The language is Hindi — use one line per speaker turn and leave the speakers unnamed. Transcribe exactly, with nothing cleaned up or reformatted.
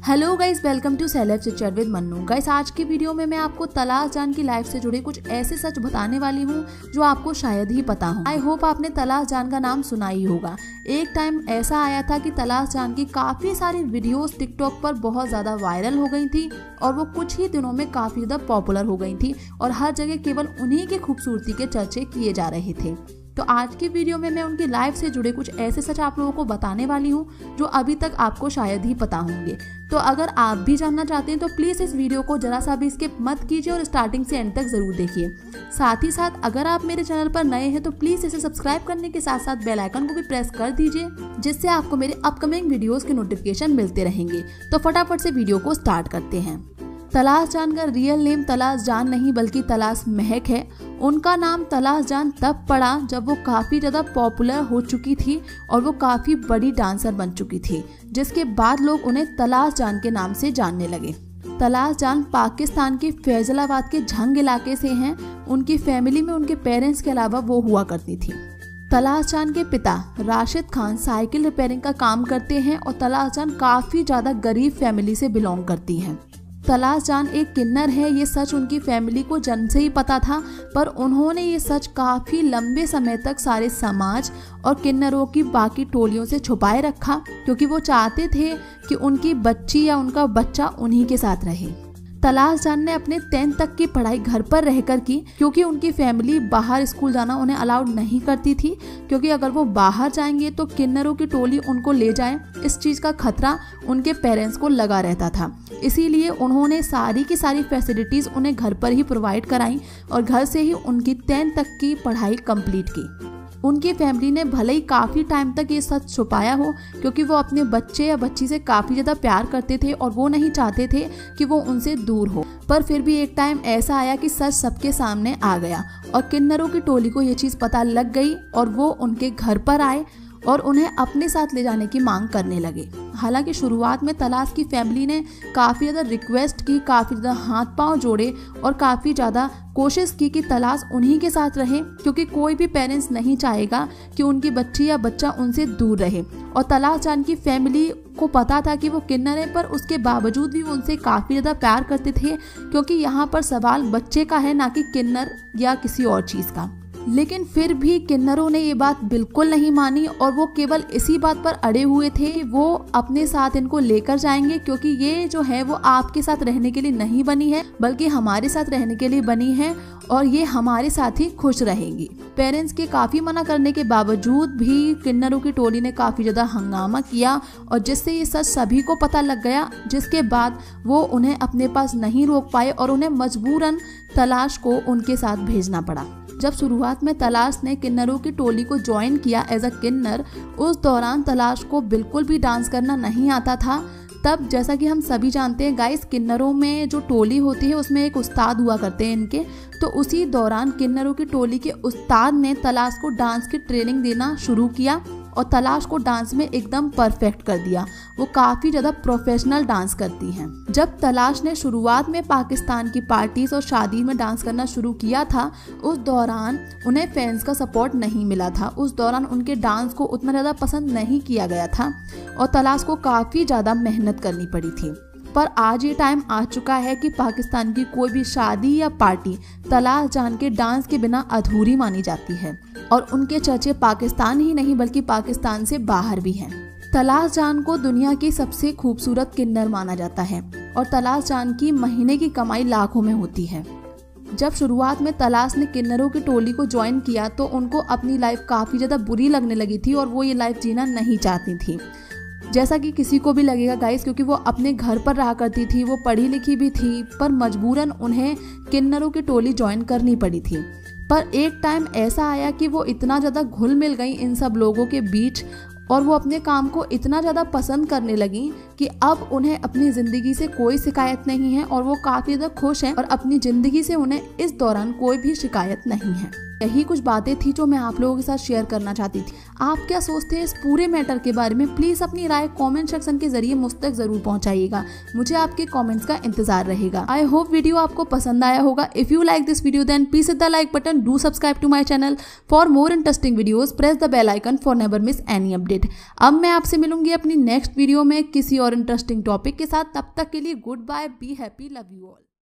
Hello guys, welcome to celeb chit with Mannu. Guys, आज की वीडियो में मैं आपको तलाश जान की लाइफ से जुड़े कुछ ऐसे सच बताने वाली हूँ जो आपको शायद ही पता हो। आई होप आपने तलाश जान का नाम सुना ही होगा। एक टाइम ऐसा आया था कि तलाश जान की काफी सारी वीडियोस टिकटॉक पर बहुत ज्यादा वायरल हो गई थी और वो कुछ ही दिनों में काफी ज्यादा पॉपुलर हो गई थी और हर जगह केवल उन्हीं की खूबसूरती के चर्चे किए जा रहे थे। तो आज की वीडियो में मैं उनकी लाइफ से जुड़े कुछ ऐसे सच आप लोगों को बताने वाली हूँ जो अभी तक आपको शायद ही पता होंगे। तो अगर आप भी जानना चाहते हैं तो प्लीज़ इस वीडियो को जरा सा भी स्किप मत कीजिए और स्टार्टिंग से एंड तक जरूर देखिए। साथ ही साथ अगर आप मेरे चैनल पर नए हैं तो प्लीज़ इसे सब्सक्राइब करने के साथ साथ बेल आइकन को भी प्रेस कर दीजिए, जिससे आपको मेरे अपकमिंग वीडियोज़ के नोटिफिकेशन मिलते रहेंगे। तो फटाफट से वीडियो को स्टार्ट करते हैं। तलाश जान का रियल नेम तलाश जान नहीं बल्कि तलाश महक है। उनका नाम तलाश जान तब पड़ा जब वो काफ़ी ज़्यादा पॉपुलर हो चुकी थी और वो काफ़ी बड़ी डांसर बन चुकी थी, जिसके बाद लोग उन्हें तलाश जान के नाम से जानने लगे। तलाश जान पाकिस्तान के फैजलाबाद के झंग इलाके से हैं। उनकी फैमिली में उनके पेरेंट्स के अलावा वो हुआ करती थी। तलाश जान के पिता राशिद खान साइकिल रिपेयरिंग का काम करते हैं और तलाश जान काफ़ी ज़्यादा गरीब फैमिली से बिलोंग करती हैं। तलाश जान एक किन्नर है, ये सच उनकी फैमिली को जन्म से ही पता था, पर उन्होंने ये सच काफ़ी लंबे समय तक सारे समाज और किन्नरों की बाकी टोलियों से छुपाए रखा, क्योंकि वो चाहते थे कि उनकी बच्ची या उनका बच्चा उन्हीं के साथ रहे। तलाश जान ने अपने टेंथ तक की पढ़ाई घर पर रहकर की, क्योंकि उनकी फैमिली बाहर स्कूल जाना उन्हें अलाउड नहीं करती थी, क्योंकि अगर वो बाहर जाएंगे तो किन्नरों की टोली उनको ले जाए, इस चीज़ का खतरा उनके पेरेंट्स को लगा रहता था। इसीलिए उन्होंने सारी की सारी फैसिलिटीज़ उन्हें घर पर ही प्रोवाइड कराई और घर से ही उनकी टेंथ तक की पढ़ाई कंप्लीट की। उनकी फैमिली ने भले ही काफ़ी टाइम तक ये सच छुपाया हो, क्योंकि वो अपने बच्चे या बच्ची से काफ़ी ज़्यादा प्यार करते थे और वो नहीं चाहते थे कि वो उनसे दूर हो, पर फिर भी एक टाइम ऐसा आया कि सच सबके सामने आ गया और किन्नरों की टोली को ये चीज़ पता लग गई और वो उनके घर पर आए और उन्हें अपने साथ ले जाने की मांग करने लगे। हालांकि शुरुआत में तलाश की फैमिली ने काफ़ी ज़्यादा रिक्वेस्ट की, काफ़ी ज़्यादा हाथ पांव जोड़े और काफ़ी ज़्यादा कोशिश की कि तलाश उन्हीं के साथ रहे, क्योंकि कोई भी पेरेंट्स नहीं चाहेगा कि उनकी बच्ची या बच्चा उनसे दूर रहे। और तलाश जान की फैमिली को पता था कि वो किन्नर है, पर उसके बावजूद भी वो उनसे काफ़ी ज़्यादा प्यार करते थे, क्योंकि यहाँ पर सवाल बच्चे का है, ना कि किन्नर या किसी और चीज़ का। लेकिन फिर भी किन्नरों ने ये बात बिल्कुल नहीं मानी और वो केवल इसी बात पर अड़े हुए थे वो अपने साथ इनको लेकर जाएंगे, क्योंकि ये जो है वो आपके साथ रहने के लिए नहीं बनी है बल्कि हमारे साथ रहने के लिए बनी है और ये हमारे साथ ही खुश रहेंगी। पेरेंट्स के काफ़ी मना करने के बावजूद भी किन्नरों की टोली ने काफ़ी ज़्यादा हंगामा किया और जिससे ये सच सभी को पता लग गया, जिसके बाद वो उन्हें अपने पास नहीं रोक पाए और उन्हें मजबूरन तलाश को उनके साथ भेजना पड़ा। जब शुरुआत में तलाश ने किन्नरों की टोली को ज्वाइन किया एज अ किन्नर, उस दौरान तलाश को बिल्कुल भी डांस करना नहीं आता था। तब जैसा कि हम सभी जानते हैं गाइस, किन्नरों में जो टोली होती है उसमें एक उस्ताद हुआ करते हैं इनके, तो उसी दौरान किन्नरों की टोली के उस्ताद ने तलाश को डांस की ट्रेनिंग देना शुरू किया और तलाश को डांस में एकदम परफेक्ट कर दिया। वो काफ़ी ज़्यादा प्रोफेशनल डांस करती हैं। जब तलाश ने शुरुआत में पाकिस्तान की पार्टीज और शादी में डांस करना शुरू किया था, उस दौरान उन्हें फैंस का सपोर्ट नहीं मिला था। उस दौरान उनके डांस को उतना ज़्यादा पसंद नहीं किया गया था और तलाश को काफ़ी ज़्यादा मेहनत करनी पड़ी थी। पर आज ये टाइम आ चुका है कि पाकिस्तान की कोई भी शादी या पार्टी तलाश जान के डांस के बिना अधूरी मानी जाती है और उनके चर्चे पाकिस्तान ही नहीं बल्कि पाकिस्तान से बाहर भी हैं। तलाश जान को दुनिया की सबसे खूबसूरत किन्नर माना जाता है और तलाश जान की महीने की कमाई लाखों में होती है। जब शुरुआत में तलाश ने किन्नरों की टोली को ज्वाइन किया तो उनको अपनी लाइफ काफ़ी ज़्यादा बुरी लगने लगी थी और वो ये लाइफ जीना नहीं चाहती थी, जैसा कि किसी को भी लगेगा गाइस, क्योंकि वो अपने घर पर रहा करती थी, वो पढ़ी लिखी भी थी, पर मजबूरन उन्हें किन्नरों की टोली ज्वाइन करनी पड़ी थी। पर एक टाइम ऐसा आया कि वो इतना ज़्यादा घुल मिल गई इन सब लोगों के बीच और वो अपने काम को इतना ज़्यादा पसंद करने लगी कि अब उन्हें अपनी ज़िंदगी से कोई शिकायत नहीं है और वो काफ़ी ज़्यादा खुश हैं और अपनी ज़िंदगी से उन्हें इस दौरान कोई भी शिकायत नहीं है। यही कुछ बातें थी जो मैं आप लोगों के साथ शेयर करना चाहती थी। आप क्या सोचते हैं इस पूरे मैटर के बारे में, प्लीज अपनी राय कमेंट सेक्शन के जरिए मुझ तक जरूर पहुंचाइएगा। मुझे आपके कमेंट्स का इंतजार रहेगा। आई होप वीडियो आपको पसंद आया होगा। If you like this video then please hit the like button, do subscribe to my channel for more interesting videos, press the bell icon for never miss any update. अब मैं आपसे मिलूंगी अपनी नेक्स्ट वीडियो में किसी और इंटरेस्टिंग टॉपिक के साथ। तब तक के लिए good bye, be happy, love you all.